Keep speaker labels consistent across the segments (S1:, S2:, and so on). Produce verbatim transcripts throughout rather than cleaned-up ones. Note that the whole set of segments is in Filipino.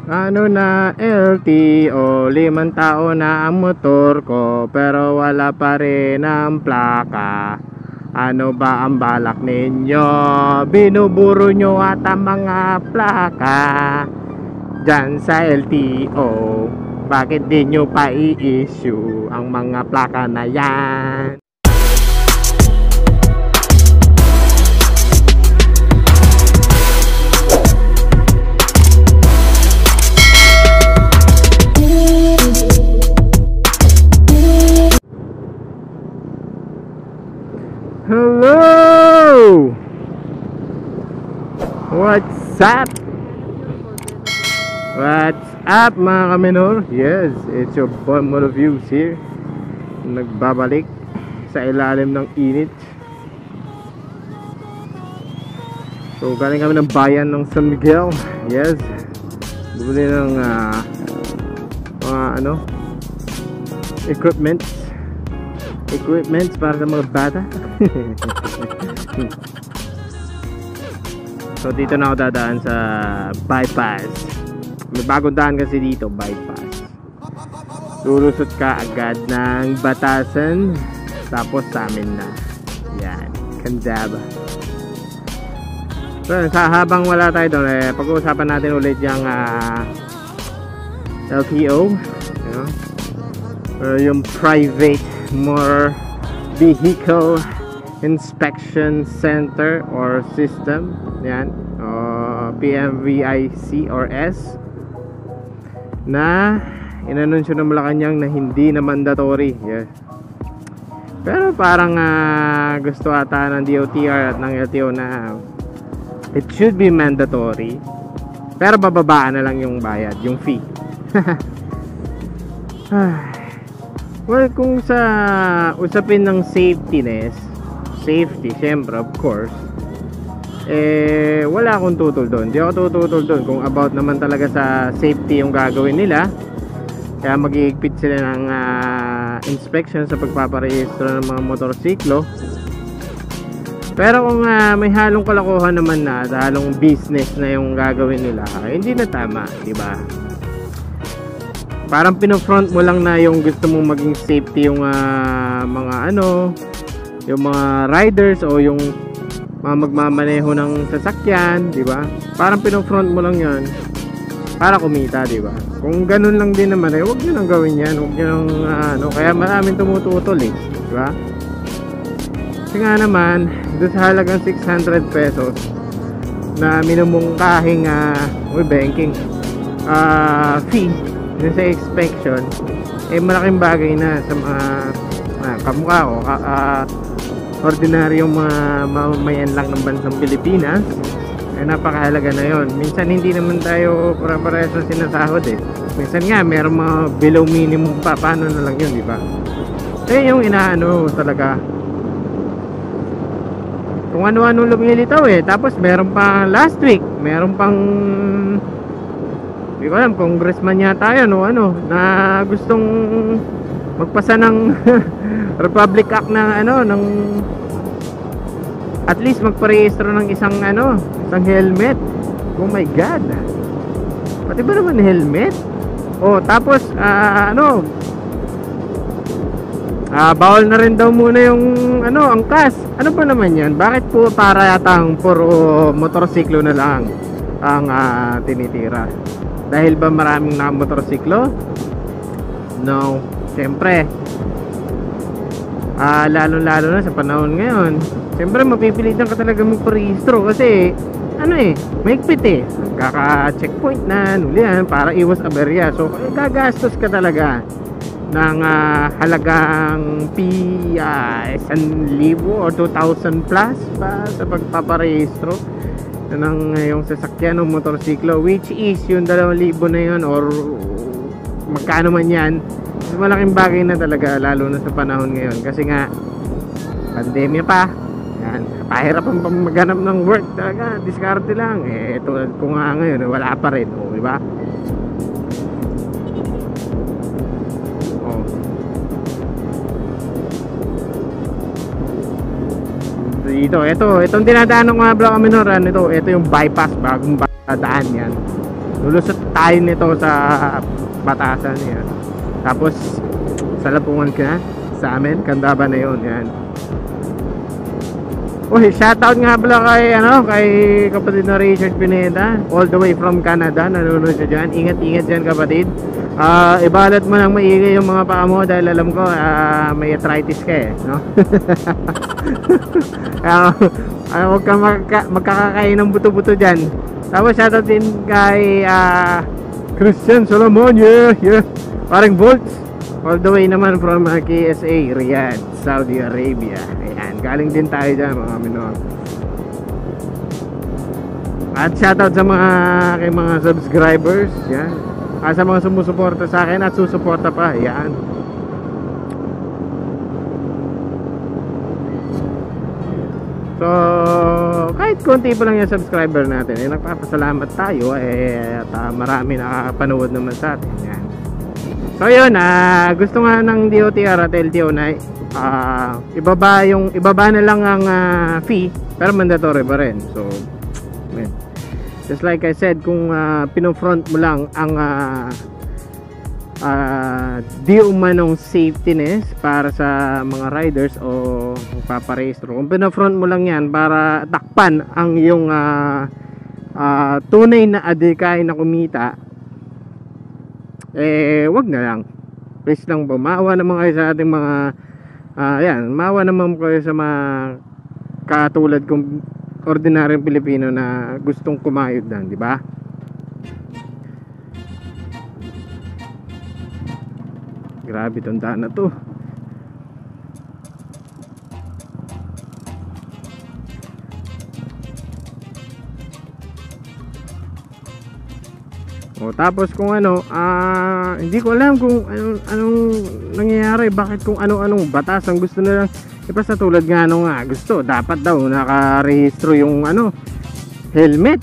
S1: Ano na L T O, limang tao na ang motor ko, pero wala pa rin ang plaka. Ano ba ang balak ninyo? Binuburo nyo ata mga plaka dyan sa L T O. Bakit di nyo pa i-issue ang mga plaka na yan? Hello! What's up? What's up mga kaminor? Yes, it's your boy Motoviews here. Nagbabalik sa ilalim ng init. So galing kami ng bayan ng San Miguel. Yes, bumili ng uh, mga ano equipment Equipment para sa mga bata. So dito na ako dadaan sa bypass. May bagong daan kasi dito, bypass. Lulusot ka agad ng Batasan, tapos sa amin na. Yan, Candaba. So sa habang wala tayo doon, eh, pag-uusapan natin ulit yung uh, L T O, you know? Or yung private more vehicle inspection center or system, yan, uh, P M V I C or S, na inanunsyo ng Malacanang na hindi na mandatory. Yes. Pero parang uh, gusto ata ng D O T R at ng L T O na it should be mandatory, pero bababaan na lang yung bayad, yung fee. Well, kung sa usapin ng safetyness, safety, syempre, of course, eh, wala akong tutol doon. Di ako tututol doon kung about naman talaga sa safety yung gagawin nila. Kaya mag-iigpit sila ng uh, inspection sa pagpaparehistro ng mga motorsiklo. Pero kung uh, may halong kalokohan naman na, halong business na yung gagawin nila, hindi na tama, di ba? Parang pinofront mo lang na yung gusto mong maging safety yung uh, mga ano, yung mga riders o yung mga magmamaneho ng sasakyan, di ba? Parang pinofront mo lang 'yan para kumita, di ba? Kung ganun lang din naman, eh, huwag niyo nang gawin 'yan, huwag niyo nang uh, ano, kaya maraming tumututol eh, di ba? Kasi nga naman, doon sa halagang six hundred pesos na minumungkahing uh, uy, banking uh, fee dun sa inspection, eh malaking bagay na sa mga uh, kamukha ko, uh, ordinaryong mga mamamayan lang ng bansang Pilipinas. Eh napakahalaga na yon. Minsan hindi naman tayo para-parehas na sinasahod eh. Minsan nga meron mga below minimum pa, paano na lang yun, di ba? Eh yung inaano talaga, kung ano-ano lumilitaw eh. Tapos meron pa last week, meron pang hindi ko alam, congressman yata yun o ano, na gustong magpasa ng Republic Act ng ano, ng at least magparehistro ng isang ano, isang helmet. Oh my god, pati ba naman helmet? Oh, tapos uh, ano uh, bawal na rin daw muna yung ano, angkas. Ano ba naman yan? Bakit po para yatang puro motorsiklo na lang ang uh, tinitira? Dahil ba maraming nakamotorsiklo? No. Siyempre, ah, lalo-lalo na sa panahon ngayon, siyempre mapipilitan ka talaga magparehistro kasi ano eh, maigpit eh. Kaka-checkpoint na, nulihan, para iwas aberya. So, eh, gagastos ka talaga ng uh, halagang P one libo or two thousand plus pa sa pagpaparehistro ng yung sasakyan o motorsiklo, which is yung dalawang libo na yun or magkano man yan. So, malaking bagay na talaga, lalo na sa panahon ngayon kasi nga pandemya pa yan, pahirapan pa maghanap ng work talaga, diskarte lang eh. Ito kung nga ngayon wala pa rin, o, diba? Oh. Dito, ito, itong dinadaan ng mga block minor, ano ito, ito yung bypass, bagong daan yan. lulusot tayo nito sa batasan yan. Tapos salapungan ka sa amin, Candaba na yun. Yan. Uy, shoutout nga pala kay ano, kay kapatid na Richard Pineda, all the way from Canada, nanonood siya dyan. Ingat-ingat dyan kapatid. Uh, ibalat mo ng maigi yung mga paa mo dahil alam ko uh, may arthritis ka eh, no? Kaya uh, huwag kang magka, magkakakain ng buto-buto dyan. Tapos shoutout din kay uh, Christian Solomon, yeah, yeah. Parang Volts, all the way naman from uh, K S A, Riyadh, Saudi Arabia. Ayan, galing din tayo dyan mga minor. At shoutout sa mga kay mga subscribers, yan. Ah, sa mga sumusuporta sa akin at susuporta pa, yan. So, kahit konti pa lang yung subscriber natin, eh, nagpapasalamat tayo, eh, at uh, marami nakakapanood naman sa atin, yan. So yun, uh, gusto nga ng D O T R at L T O na uh, ibaba, yung, ibaba na lang ang uh, fee, pero mandatory pa rin. So, man. Just like I said, kung uh, pinofront mo lang ang uh, uh, di umanong safetyness para sa mga riders o paparehistro, kung pinofront mo lang yan para takpan ang yung uh, uh, tunay na adhikay na kumita, eh wag na lang. Please lang po, maawa naman kayo sa ating mga uh, yan, maawa naman kayo sa mga katulad kong ordinaryong Pilipino na gustong kumayod lang, di ba? Grabe tong daan na to. O tapos kung ano, ah, hindi ko alam kung anong, anong nangyayari, bakit kung ano-anong batas ang gusto nilang ipasa, tulad nga ano nga gusto, dapat daw nakarehistro yung ano, helmet.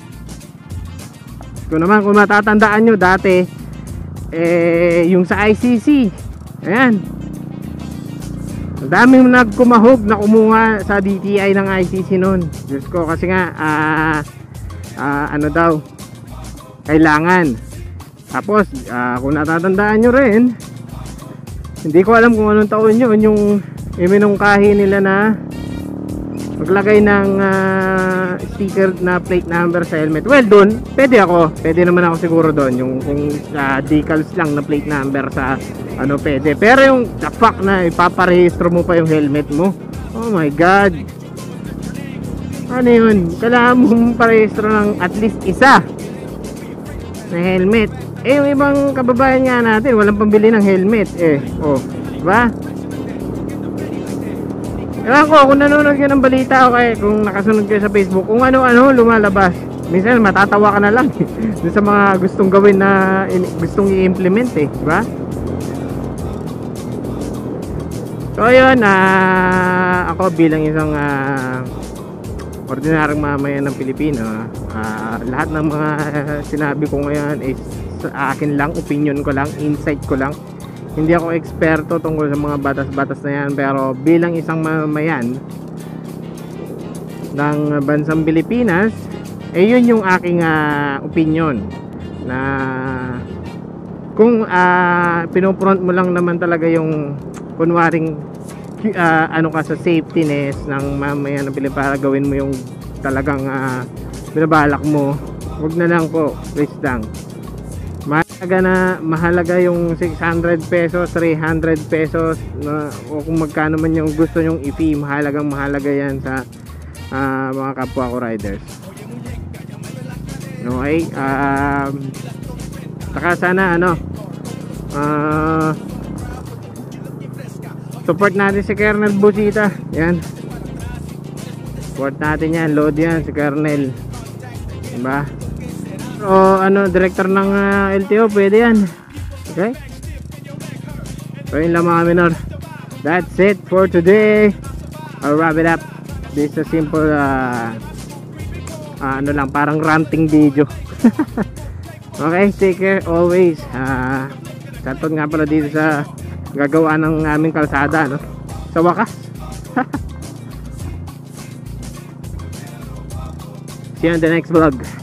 S1: Kung naman, kung matatandaan nyo dati, eh yung sa I C C, ayan, ang daming nagkumahog na kumuha sa D T I ng I C C noon. Diyos ko, kasi nga ah, ah, ano daw kailangan. Tapos uh, kung natatandaan nyo rin, hindi ko alam kung anong taon yun, yung iminungkahi nila na maglagay ng uh, sticker na plate number sa helmet. Well, doon pwede ako, pwede naman ako siguro doon, yung kung uh, decals lang na plate number sa ano, pwede. Pero yung the fact na ipaparehistro mo pa yung helmet mo, oh my god, ano yun, kailangan mong parehistro ng at least isa na helmet. Eh yung ibang kababayan nga natin walang pambili ng helmet eh, oh, diba? Ewan ko kung nanonood kayo ng balita o kaya kung nakasunod kayo sa Facebook, kung ano-ano lumalabas, minsan matatawa ka na lang dun sa mga gustong gawin na in, gustong i-implement eh, diba? So yun, uh, ako bilang isang uh, ordinaryong mamayan ng Pilipino, uh, lahat ng mga sinabi ko ngayon is sa akin lang, opinion ko lang, insight ko lang. Hindi ako eksperto tungkol sa mga batas-batas na yan, pero bilang isang mamayan ng bansang Pilipinas, eh yun yung aking uh, opinion, na kung uh, pinofront mo lang naman talaga yung kunwaring uh, ano ka sa safetyness ng mamayan ng Pilipinas, para gawin mo yung talagang uh, binabalak mo, wag na lang po, please lang. Mahalaga na, mahalaga yung six hundred pesos, three hundred pesos na, o kung magkano man yung gusto nyong i-fee, mahalagang mahalaga yan sa uh, mga kapwa ko riders. Okay, um, saka sana ano, uh, support natin si Colonel Busita, yan, support natin yan, load yan si Colonel, diba? O ano, director ng uh, L T O, pwede yan. Okay, so yun lang mga minor, that's it for today. I'll wrap it up. This is a simple uh, uh, ano lang, parang ranting video. Okay, take care always. uh, Shoutout nga pala dito sa gagawa ng aming kalsada, no? Sa wakas. See you on the next vlog.